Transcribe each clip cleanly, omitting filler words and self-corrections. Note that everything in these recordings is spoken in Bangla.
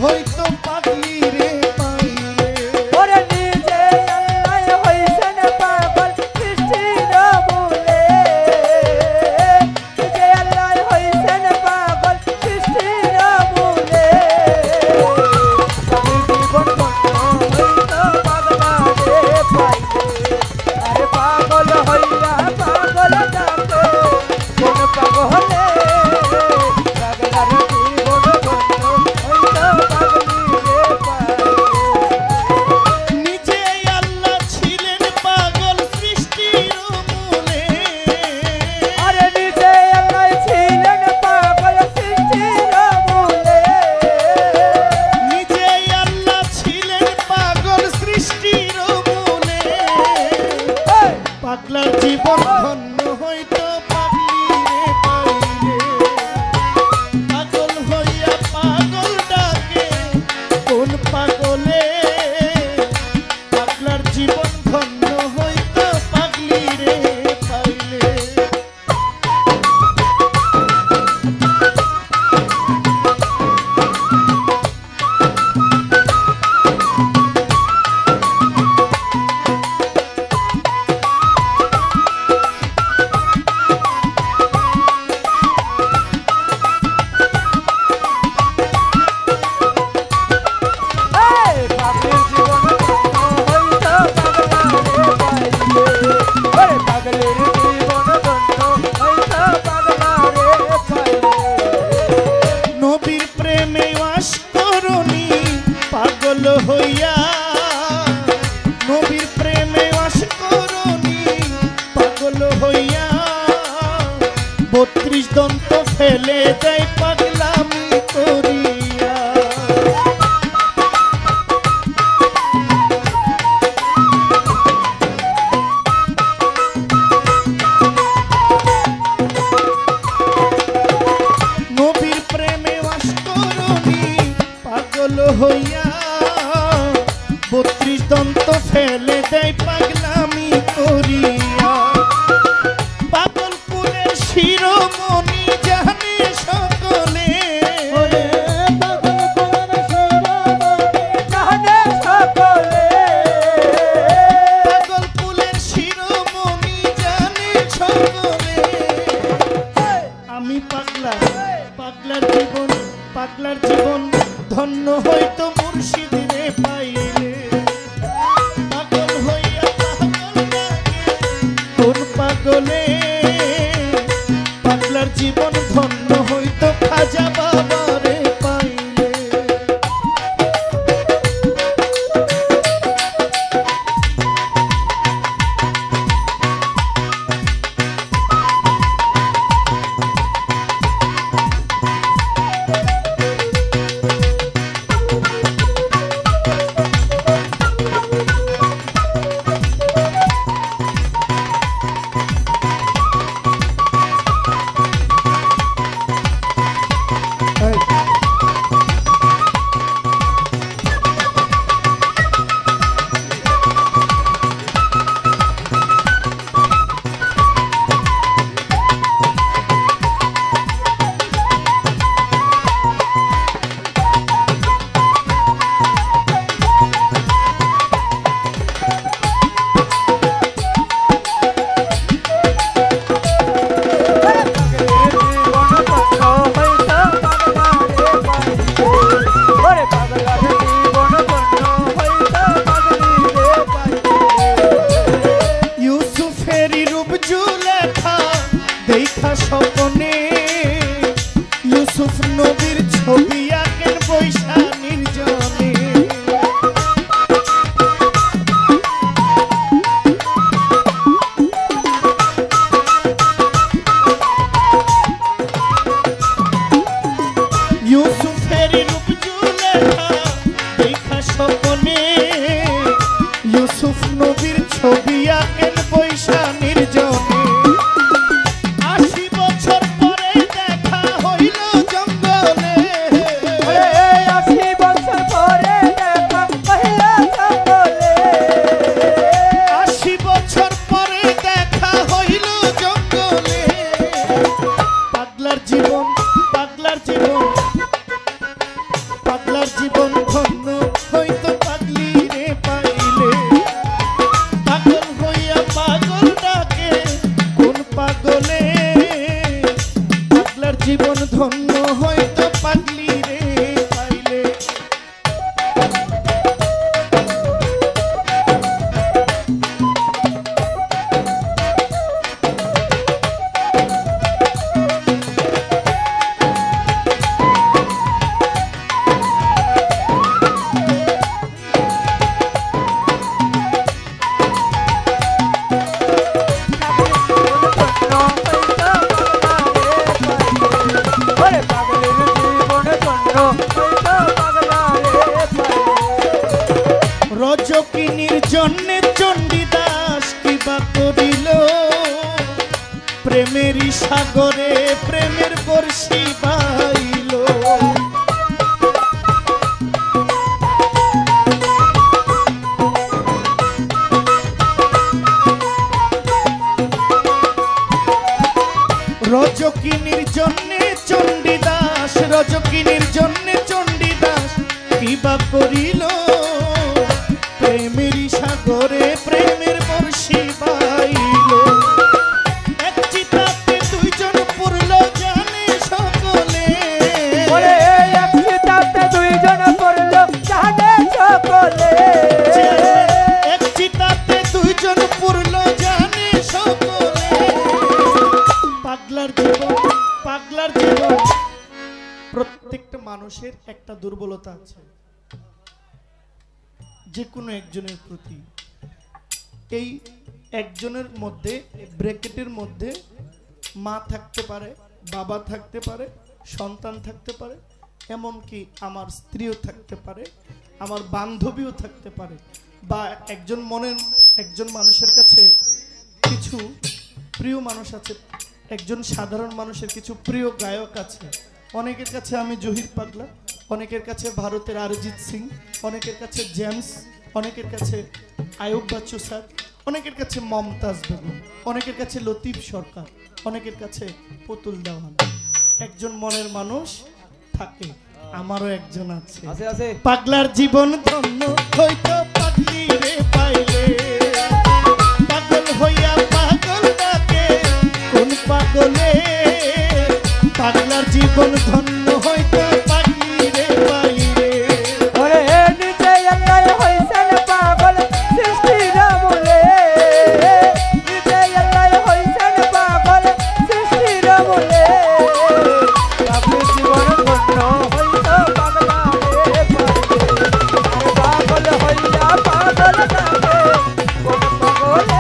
হয়তো পাগলি রে পাইলে ওরে নিজে আল্লাহ হইছেন পাগল সৃষ্টির মূলে নিজে আল্লাহ হইছেন পাগল সৃষ্টির মূলে আমি জীবন হইতো পাগলারে পাইলে আরে পাগল হইয়া পাগল ডাকে কোন পাগলে পাগলার জীবন হইতো পাগলি রে পাইলে নিজে আল্লাহ ছিলেন পাগল সৃষ্টির মূলে আরে নিজে আল্লাহ ছিলেন পাগল সৃষ্টির মূলে নিজে আল্লাহ ছিলেন পাগল সৃষ্টির মূলে পাগলার জীবন ধন্য হইতো পাগলি রে পাইলে পাগল হইয়া পাগল ডাকে কোন পাগলে পাগলার জীবন ধন্য হইতো পাগলি রে পাইলে এই পাগলের জীবন ধন্য হইতো পাগলারে পাইলে ওরে পাগলের জীবন ধন্য হইতো পাগলারে পাইলে নবীর প্রেমে বাস করনি পাগল হইয়া নবীর প্রেমে বাস করনি পাগল হইয়া 32 দন্ত ফেলে দেয় পাগলামি করিয়া নবীর প্রেমে বাস করনি পাগল হইয়া 32 দন্ত ফেলে দেয় পাগলামি করিয়া পাগল কুলের শিরোমণি জানে সকলে ওরে পাগল কোন শিরোমণি জানে সকলে পাগল কুলের শিরোমণি জানে সকলে আমি পাগলার জীবন ধন্য হইতো মুর্শিদ রে পাইলে পাগল হইয়া পাগল ডাকে কোন পাগলে পাগলার জীবন ধন্য হইতো খাজা বাবা রে পাইলে জীবন ধন্য হইতো পাগলি রে পাইলে পাগল হইয়া পাগল ডাকে কোন পাগলে পাগলার জীবন ধন্য হইতো পাগলি রে পাইলে রজকিনীর জন্যে চণ্ডীদাস কিবা করিল প্রেমেরই সাগরে প্রেমের বর্ষি বাইল রজকিনীর জন্যে চণ্ডীদাস রজকিনীর জন্যে চণ্ডীদাস কিবা করিল প্রেমেরই সাগরে প্রেমের বর্ষি বাইল এক চিতাতে দুইজন পড়ল জানে সকলে এক চিতাতে দুইজন পড়ল জানে সকলে এক চিতাতে দুইজন পড়ল জানে সকলে পাগলার জীবন প্রত্যেকটা মানুষের একটা দুর্বলতা আছে যে কোনো একজনের প্রতি এই একজনের মধ্যে ব্র্যাকেটের মধ্যে মা থাকতে পারে বাবা থাকতে পারে সন্তান থাকতে পারে এমনকি আমার স্ত্রীও থাকতে পারে আমার বান্ধবীও থাকতে পারে বা একজন মানুষের কাছে কিছু প্রিয় মানুষ আছে একজন সাধারণ মানুষের কিছু প্রিয় গায়ক আছে অনেকের কাছে আমি জহির পাগলা অনেকের কাছে ভারতের অরিজিৎ সিং অনেকের কাছে জেমস অনেকের কাছে আয়ুব বাচ্চু স্যার অনেকের কাছে মমতাজ বেগম অনেকের কাছে লতিফ সরকার অনেকের কাছে পুতুল দেওয়ান একজন মনের মানুষ থাকে আমারও একজন আছে পাগলার জীবন ধন্য হইতো পাগলি রে পাইলে পাগল হইয়া পাগল ডাকে কোন পাগলে পাগলার জীবন ধন্য হইতো পাগলি রে পাইলে নিজে একাই হইছেন পাগল সৃষ্টির মূলে নিজে একাই হইছেন পাগল সৃষ্টির মূলে পাগলের জীবন ধন্য হইতো পাগলা রে পাগল হইয়া পাগল ডাকে কোন পাগলে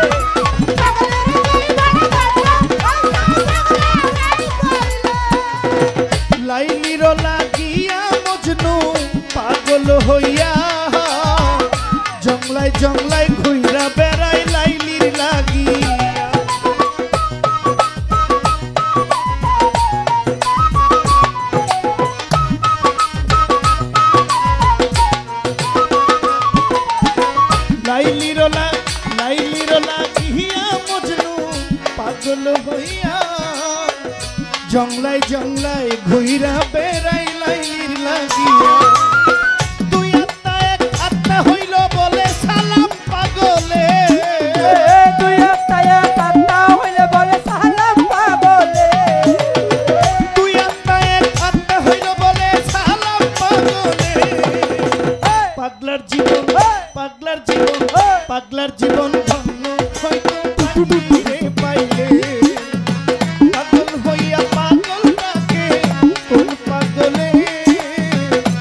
লাইলির লাগিয়া মজনু পাগল হইয়া জংলায় জংলায় ঘুইরা বেড়াই লাইলির লাগিয়া লাইলির লাগিয়া মজনু পাগল হইয়া জংলায় জংলায় ঘুইরা বেড়াই লাইলির লাগিয়া দুই আত্মা এক আত্মা হইল বলে সালাম পাগলে দুই আত্মা এক আত্মা হইলে বলে সালাম পাগলে দুই আত্মা এক আত্মা হইল বলে সালাম পাগলে পাগলার জীবন ধন্য হইতো পাগলি রে পাইলে পাগল হইয়া পাগল ডাকে কোন পাগলে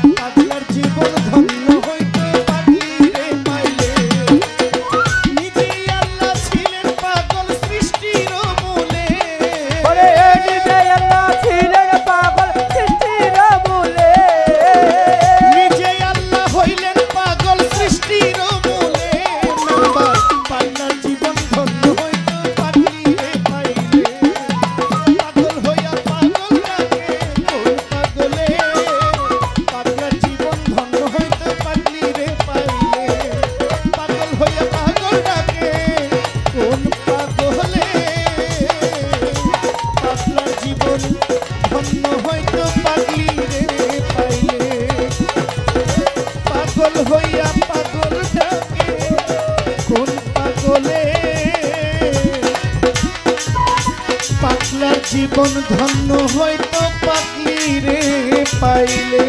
জীবন ধন্য হয়তো পাগলি রে পাইলে।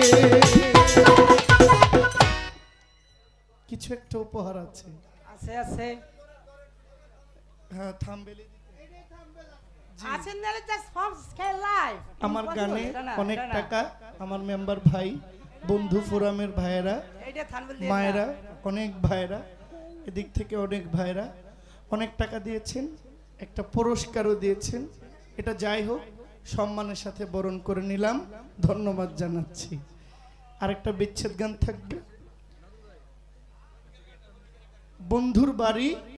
কিছু একটা উপহার আছে। আছে আছে হ্যাঁ থামবেলে আছেন নালে জাস্ট ফর স্কেল লাইভ। আমার গানে অনেক টাকা আমার মেম্বার ভাই বন্ধু ফোরামের ভাইয়েরা এইটা থানবেল দিয়ে মায়েরা অনেক ভাইয়েরা এদিক থেকে অনেক ভাইয়েরা অনেক টাকা দিয়েছেন, একটা পুরস্কারও দিয়েছেন। এটা যাই হোক সম্মানের সাথে বরণ করে নিলাম, ধন্যবাদ জানাচ্ছি। আরেকটা বিচ্ছেদ গান থাকবে। বন্ধুর বাড়ি